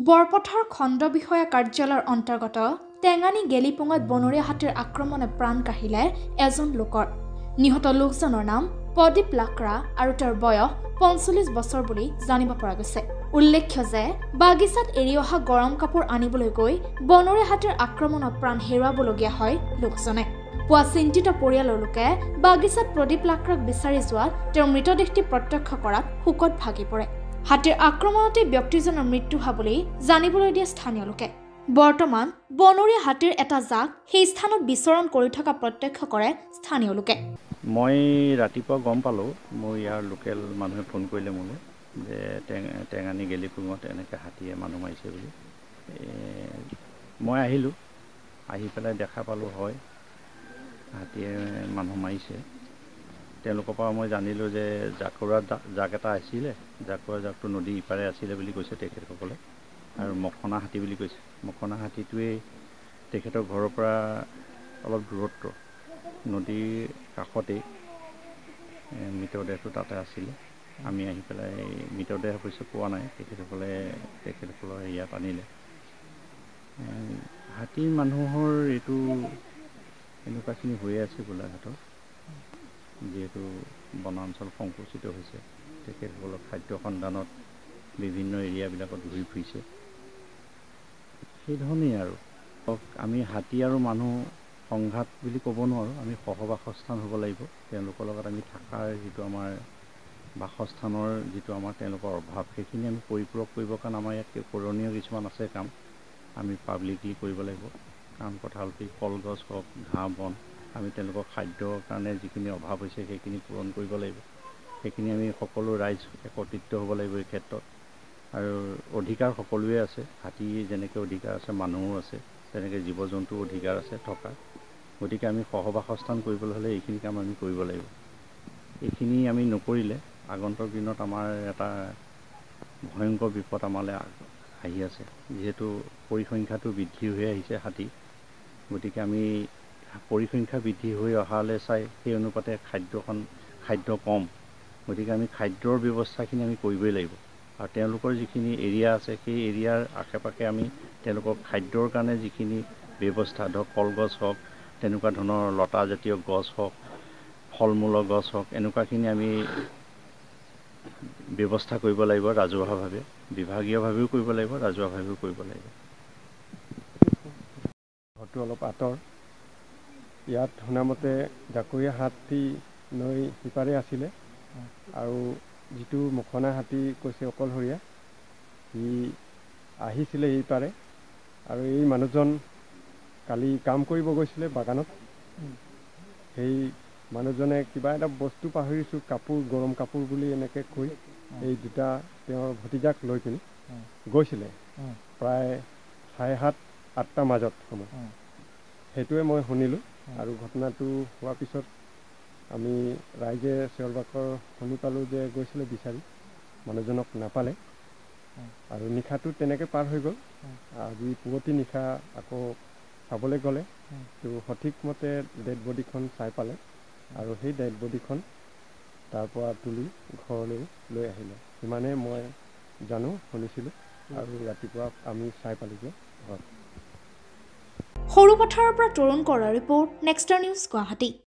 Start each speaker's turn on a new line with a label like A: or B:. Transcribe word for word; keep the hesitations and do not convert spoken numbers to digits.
A: borpathar খণ্ড বিষয়া কাৰ্যালয়ৰ অন্তৰ্গত টেঙানী গেলিপুঙত বনৰীয়া হাতীৰ আক্ৰমণে প্ৰাণ কাঢ়িলে এজন লোকৰ নিহত লোকজনৰ নাম প্ৰদীপ লাকৰা আৰু তেওঁৰ বয়স পঞ্চল্লিছ বছৰ বুলি জানিব পৰা গৈছে উল্লেখ্য যে বাগিচাত এৰি অহা গৰম কাপোৰ আনিবলৈ গৈ বনৰীয়া হাতীৰ আক্ৰমণত প্ৰাণ হেৰুৱাবলগীয়া হয় লোকজনে পুৱা চিন্তিত পৰিয়ালৰ লোকে বাগিচাত প্ৰদীপ লাকৰাক বিচাৰি যোৱাত তেওঁৰ মৃতদেহটি প্ৰত্যক্ষ কৰাত শোকত ভাগি পৰে হাতীৰ আক্ৰমণতে ব্যক্তিজনৰ মৃত্যু হোৱা বুলি জানিবলৈ দিয়ে স্থানীয় লোকে বৰ্তমান বনৰীয়া হাতীৰ এটা জাক সেই স্থানত বিচৰণ কৰি থকা প্ৰত্যক্ষ কৰে স্থানীয় লোকে
B: মই ৰাতিপুৱা গম পালো মই ইয়াৰ লোকেল মানুহে ফোন কৰিলে মোলে যে টেঙানী গেলিপুঙত এনেকৈ হাতীয়ে মানুহ মাৰিছে বুলি মই আহিলোঁ আহি পেলাই দেখা পালোঁ হয় হাতীয়ে মানুহ মাৰিছে তেওঁলোকৰ পৰা মই জানিলোঁ যে জাকৰা জাক এটা আছিলে জাকৰা জাকটো নদী ইপাৰে আছিলে বুলি কৈছে তেখেতসকলে আৰু মখনা হাতী বুলি কৈছে মখনা হাতীটোৱে তেখেতৰ ঘৰৰ পৰা অলপ দূৰত্ব নদীৰ কাষতেই মৃতদেহটো তাতে আছিলে আমি আহি পেলাই মৃতদেহ অৱশ্যে পোৱা নাই তেখেতসকলে তেখেতসকলৰ ইয়াত আনিলে হাতী মানুহৰ এইটো এনেকুৱাখিনি হৈয়ে আছে গোলাঘাটত যিহেতু বনাঞ্চল সংকুচিত হৈছে তেখেতসকলৰ খাদ্য সন্ধানত বিভিন্ন এৰিয়াবিলাকত ঘূৰি ফুৰিছে সেইধৰণেই আৰু আমি হাতী আৰু মানুহ সংঘাত বুলি ক'ব নোৱাৰোঁ আমি সহবাসস্থান হ'ব লাগিব তেওঁলোকৰ লগত আমি থকাৰ যিটো আমাৰ বাসস্থানৰ যিটো আমাৰ তেওঁলোকৰ অভাৱ সেইখিনি আমি পৰিপূৰক কৰিবৰ কাৰণে আমাৰ ইয়াত কৰণীয় কিছুমান আছে কাম আমি পাব্লিকলি কৰিব লাগিব কাম কথা হ'ল কি কলগছ হওক ঘাঁহ বন আমি তেওঁলোকৰ খাদ্যৰ কাৰণে যিখিনি অভাৱ হৈছে সেইখিনি পূৰণ কৰিব লাগিব সেইখিনি আমি সকলো ৰাইজ একত্ৰিত হ'ব লাগিব এই ক্ষেত্ৰত আৰু অধিকাৰ সকলোৱে আছে হাতী যেনেকৈ অধিকাৰ আছে মানুহো আছে তেনেকৈ জীৱ জন্তুৰ অধিকাৰ আছে থকা গতিকে আমি সহবাসস্থান কৰিবলৈ হ'লে এইখিনি কাম আমি কৰিব লাগিব এইখিনি আমি নকৰিলে আগন্তুক দিনত আমাৰ এটা ভয়ংকৰ বিপদ আমালৈ আহি আছে যিহেতু পৰিসংখ্যাটো বৃদ্ধি হৈ আহিছে হাতী গতিকে আমি পৰিসংখ্যা বৃদ্ধি হৈ অহালৈ চাই সেই অনুপাতে খাদ্যখন খাদ্য কম গতিকে আমি খাদ্যৰ ব্যৱস্থাখিনি আমি কৰিবই লাগিব আৰু তেওঁলোকৰ যিখিনি এৰিয়া আছে সেই এৰিয়াৰ আশে পাশে আমি তেওঁলোকৰ খাদ্যৰ কাৰণে যিখিনি ব্যৱস্থা ধৰক কলগছ হওক তেনেকুৱা ধৰণৰ লতাজাতীয় গছ হওক ফল মূলৰ গছ হওক এনেকুৱাখিনি আমি ব্যৱস্থা কৰিব লাগিব ৰাজহুৱাভাৱে বিভাগীয়ভাৱেও কৰিব লাগিব ৰাজহুৱাভাৱেও কৰিব লাগিব
C: ঘৰটো অলপ আঁতৰ ইয়াত শুনামতে জাকৰীয়া হাতী নৈ সিপাৰে আছিলে আৰু যিটো মখনা হাতী কৈছে অকলশৰীয়া সি আহিছিলে এইপাৰে আৰু এই মানুহজন কালি কাম কৰিব গৈছিলে বাগানত সেই মানুহজনে কিবা এটা বস্তু পাহৰিছোঁ কাপোৰ গৰম কাপোৰ বুলি এনেকৈ কৈ এই দুটা তেওঁৰ ভতিজাক লৈ পিনি গৈছিলে প্ৰায় চাৰে সাত আঠটাৰ মাজত সময় সেইটোৱে মই শুনিলোঁ আৰু ঘটনাটো হোৱাৰ পিছত আমি ৰাইজে চিঞৰ বাখৰ শুনি পালোঁ যে গৈছিলে বিচাৰি মানুহজনক নাপালে আৰু নিশাটো তেনেকৈ পাৰ হৈ গ'ল আজি পুৱতি নিশা আকৌ চাবলৈ গ'লে তো সঠিকমতে ডেড বডিখন চাই পালে আৰু সেই ডেড বডিখন তাৰ পৰা তুলি ঘৰলৈ লৈ আহিলে সিমানে মই জানো শুনিছিলোঁ আৰু ৰাতিপুৱা আমি চাই পালোঁগৈ ঘৰত
A: সৰুপথাৰৰ পৰা তৰুণ কৰাৰ ৰিপৰ্ট নেক্সটাৰ নিউজ গুৱাহাটী।